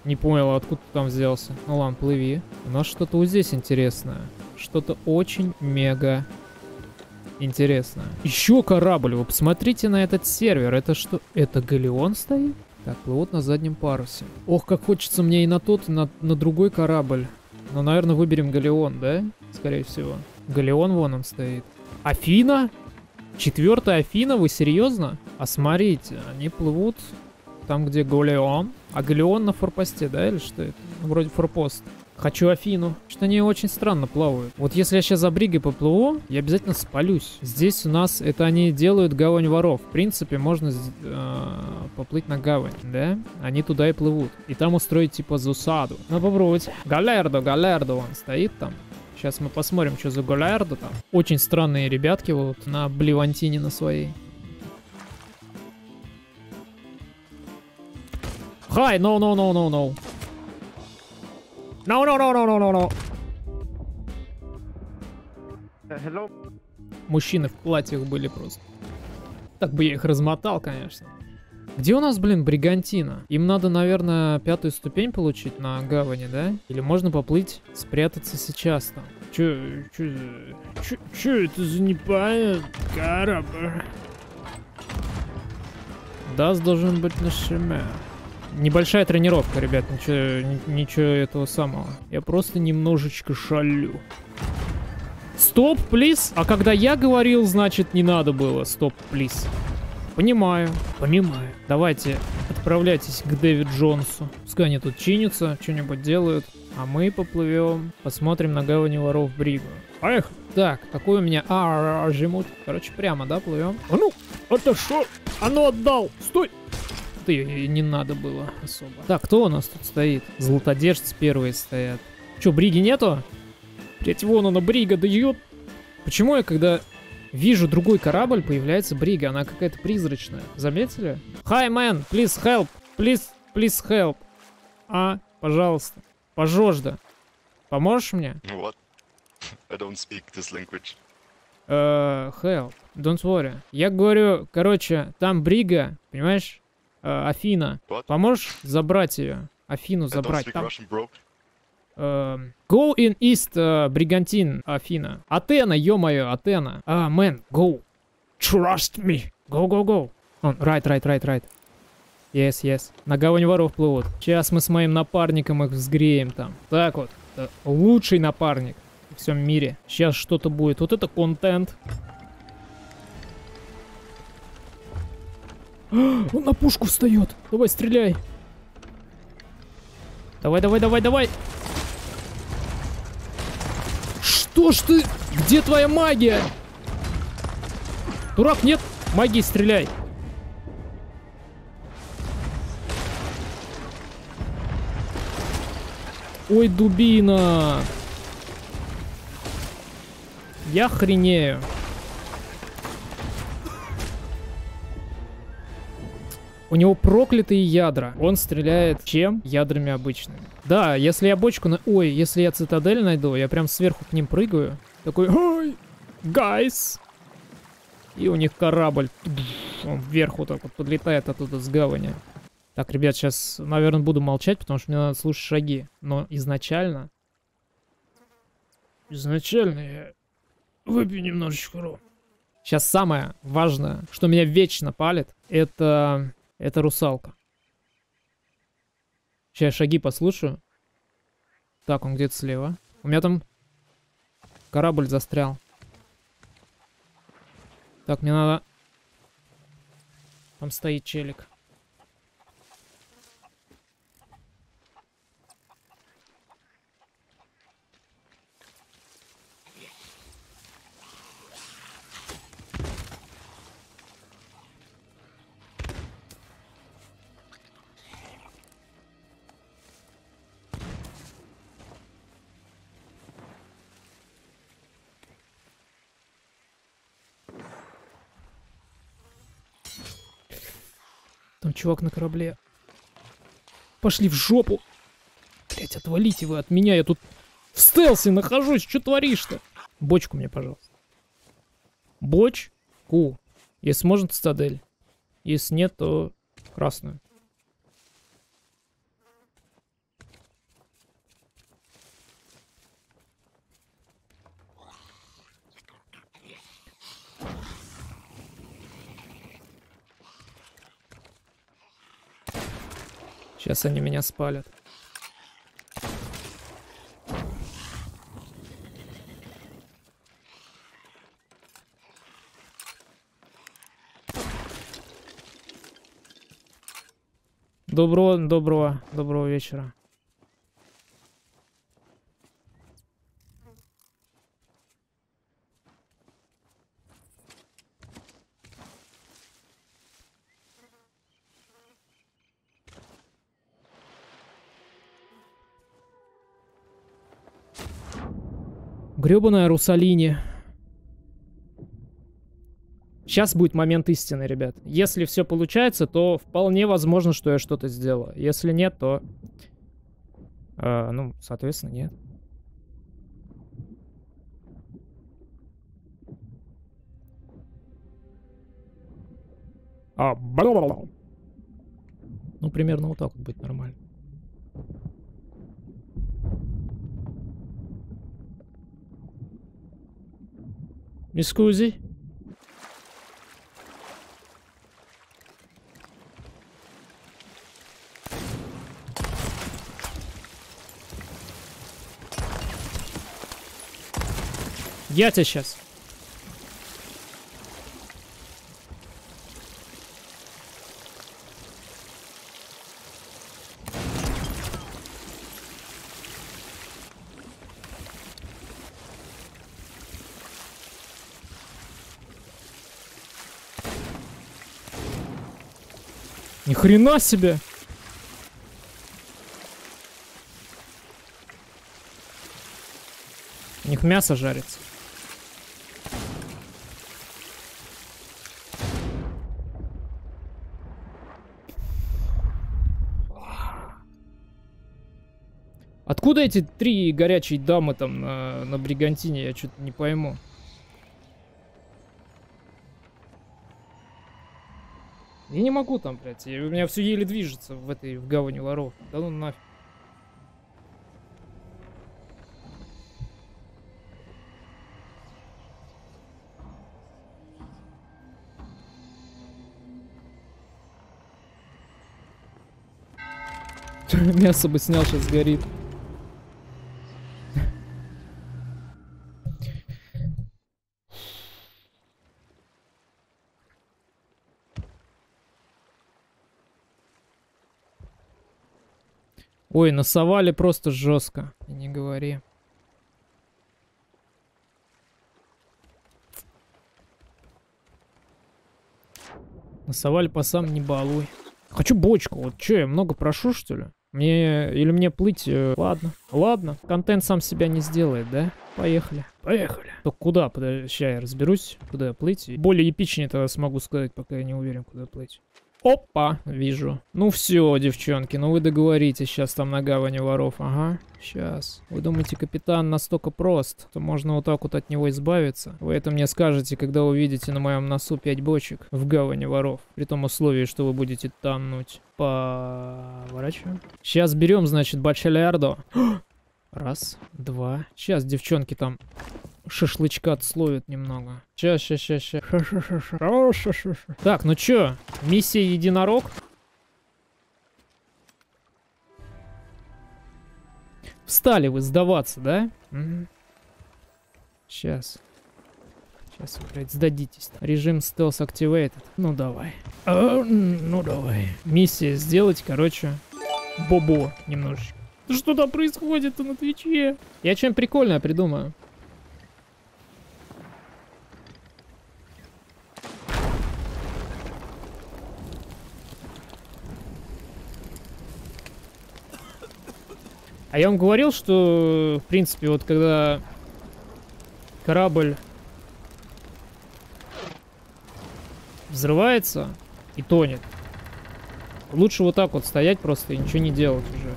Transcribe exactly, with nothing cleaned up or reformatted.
Не понял, откуда ты там взялся. Ну ладно, плыви. У нас что-то вот здесь интересное. Что-то очень мега интересное. Еще корабль. Вы посмотрите на этот сервер. Это что? Это галеон стоит? Так, плывут на заднем парусе. Ох, как хочется мне и на тот, и на, на другой корабль. Но, наверное, выберем галеон, да? Скорее всего. Галеон вон он стоит. Афина? Четвертая Афина? Вы серьезно? А смотрите, они плывут там, где галеон. А галеон на форпосте, да? Или что это? Ну, вроде форпост. Хочу Афину. Что они очень странно плавают. Вот если я сейчас за бригой поплыву, я обязательно спалюсь. Здесь у нас это они делают гавань воров. В принципе, можно э, поплыть на гавань, да? Они туда и плывут. И там устроить типа засаду. Ну попробовать. Галердо, Галердо он стоит там. Сейчас мы посмотрим, что за Галердо там. Очень странные ребятки вот на Бливантине на своей. Hi, no, no, no, no, no. No, no, no, no, no, no, no. Hello. Мужчины в платьях были просто. Так бы я их размотал, конечно. Где у нас, блин, Бригантина? Им надо, наверное, пятую ступень получить на гавани, да? Или можно поплыть, спрятаться сейчас там? Чё, чё, чё, чё это за непонятный корабль? Дас должен быть на шиме. Небольшая тренировка, ребят, ничего, ничего этого самого. Я просто немножечко шалю. Стоп, плиз. А когда я говорил, значит, не надо было. Стоп, плиз. Понимаю, понимаю. Давайте отправляйтесь к Дэвид Джонсу. Пускай они тут чинятся, что-нибудь делают. А мы поплывем, посмотрим на гавани воров Бригу. Поехали. Так, какой у меня... А, жмут. Короче, прямо, да, плывем? А ну, это что? А ну отдал. Стой. Ты не надо было особо. Так, кто у нас тут стоит? Златодержцы первые стоят. Че, Бриги нету? Блять, вон она, Брига, да ее... Почему я, когда вижу другой корабль, появляется Брига? Она какая-то призрачная. Заметили? Hi, man, please help. Please, please help. А, пожалуйста. Пожожда. Поможешь мне? What? I don't speak this language. Uh, help. Don't worry. Я говорю, короче, там Брига, понимаешь? Uh, Афина. What? Поможешь забрать ее? Афину I don't забрать. speak Там... Russian, bro. Uh, go in east, uh, Бригантин, Афина. Атена, ё-моё, Атена. А, uh, man, go. Trust me. Go, go, go. On, right, right, right, right. Yes, yes. На гавань воров плывут. Сейчас мы с моим напарником их взгреем там. Так вот. Это лучший напарник во всем мире. Сейчас что-то будет. Вот это контент. Он на пушку встает. Давай, стреляй. Давай, давай, давай, давай. Что ж ты? Где твоя магия? Дурак, нет? Магии стреляй. Ой, дубина. Я хренею. У него проклятые ядра. Он стреляет чем? Ядрами обычными. Да, если я бочку на... Ой, если я цитадель найду, я прям сверху к ним прыгаю. Такой, ой, гайс. И у них корабль. Он вверх вот так вот подлетает оттуда с гавани. Так, ребят, сейчас, наверное, буду молчать, потому что мне надо слушать шаги. Но изначально... Изначально я выпью немножечко ром. Сейчас самое важное, что меня вечно палит, это... Это русалка. Сейчас шаги послушаю. Так, он где-то слева. У меня там корабль застрял. Так, мне надо... Там стоит челик. Там чувак на корабле. Пошли в жопу. Блять, отвалите вы от меня. Я тут в стелсе нахожусь. Что творишь-то? Бочку мне, пожалуйста. Бочку. Если можно, цитадель. Если нет, то красную. Сейчас они меня спалят. Доброго, доброго, доброго вечера. Грёбаная Русалини. Сейчас будет момент истины, ребят. Если все получается, то вполне возможно, что я что-то сделаю. Если нет, то... Э, ну, соответственно, нет. А, бла-бла-бла. Ну, примерно вот так вот будет нормально. Мискузи. Я тебя сейчас. Ни хрена себе! У них мясо жарится. Откуда эти три горячие дамы там на, на Бригантине? Я что-то не пойму. Я не могу там, блядь. Я, у меня все еле движется в этой в гавани воров. Да ну нафиг. Мясо бы снял, сейчас сгорит. Ой, насовали просто жестко. Не говори. Насовали по сам не балуй. Хочу бочку. Вот что, я много прошу, что ли? Мне... Или мне плыть... Э, ладно. Ладно. Контент сам себя не сделает, да? Поехали. Поехали. Только куда? Подожди, сейчас я разберусь, куда плыть. Более эпичнее тогда смогу сказать, пока я не уверен, куда плыть. Опа, вижу. Ну все, девчонки, ну вы договоритесь сейчас там на гавани воров. Ага, сейчас. Вы думаете, капитан настолько прост, что можно вот так вот от него избавиться? Вы это мне скажете, когда увидите на моем носу пять бочек в гавани воров. При том условии, что вы будете тонуть. Поворачиваем. Сейчас берем, значит, бачелярдо. Раз, два. Сейчас девчонки там шашлычка отсловят немного. Сейчас, сейчас, сейчас, сейчас. Так, ну чё? Миссия единорог? Встали вы сдаваться, да? Угу. Сейчас. Сейчас вы, блядь, сдадитесь. Режим стелс activated. Ну давай. А, ну давай. Миссия сделать, короче, бобо немножечко. Что там происходит-то на Твиче? Я что-нибудь прикольное придумаю. А я вам говорил, что, в принципе, вот когда корабль взрывается и тонет, лучше вот так вот стоять просто и ничего не делать уже.